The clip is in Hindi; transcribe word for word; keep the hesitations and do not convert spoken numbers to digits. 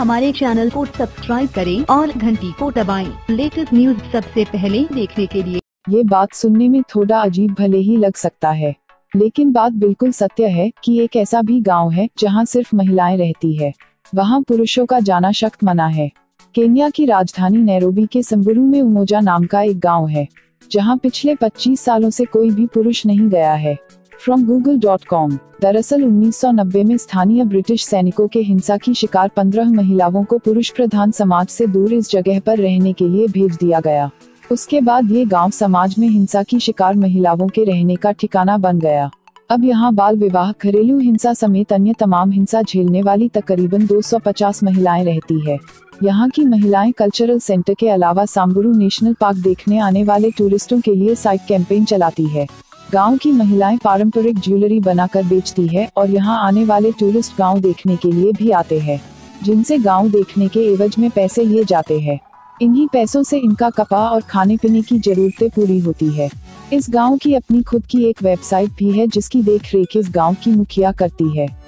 हमारे चैनल को सब्सक्राइब करें और घंटी को दबाएं। लेटेस्ट न्यूज सबसे पहले देखने के लिए। ये बात सुनने में थोड़ा अजीब भले ही लग सकता है, लेकिन बात बिल्कुल सत्य है कि एक ऐसा भी गांव है जहां सिर्फ महिलाएं रहती है। वहां पुरुषों का जाना सख्त मना है। केन्या की राजधानी नैरोबी के संबरू में उमोजा नाम का एक गांव है, जहां पिछले पच्चीस सालों से कोई भी पुरुष नहीं गया है। From Google dot com. दरअसल उन्नीस सौ नब्बे में स्थानीय ब्रिटिश सैनिकों के हिंसा की शिकार पंद्रह महिलाओं को पुरुष प्रधान समाज से दूर इस जगह पर रहने के लिए भेज दिया गया। उसके बाद ये गांव समाज में हिंसा की शिकार महिलाओं के रहने का ठिकाना बन गया। अब यहाँ बाल विवाह, घरेलू हिंसा समेत अन्य तमाम हिंसा झेलने वाली तकरीबन दो सौ पचास महिलाएं रहती है। यहाँ की महिलाएं कल्चरल सेंटर के अलावा सांबुरू नेशनल पार्क देखने आने वाले टूरिस्टों के लिए साइट कैंपेन चलाती है। गांव की महिलाएं पारंपरिक ज्वेलरी बनाकर बेचती है और यहाँ आने वाले टूरिस्ट गांव देखने के लिए भी आते हैं, जिनसे गांव देखने के एवज में पैसे लिए जाते हैं। इन्हीं पैसों से इनका कपड़ा और खाने पीने की जरूरतें पूरी होती है। इस गांव की अपनी खुद की एक वेबसाइट भी है, जिसकी देखरेख इस गांव की मुखिया करती है।